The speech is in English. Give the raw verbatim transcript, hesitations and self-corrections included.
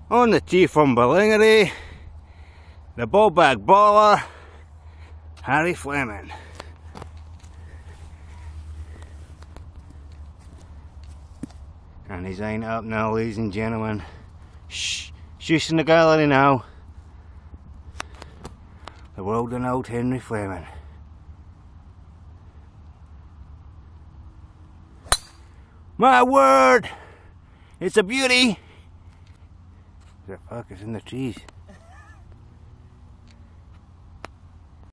On the tee from Ballingery, the ballbag baller, Harry Fleming. And he's ain't up now, ladies and gentlemen. Shh, shush in the gallery now. The world renowned Henry Fleming. My word! It's a beauty! The fuck is in the trees?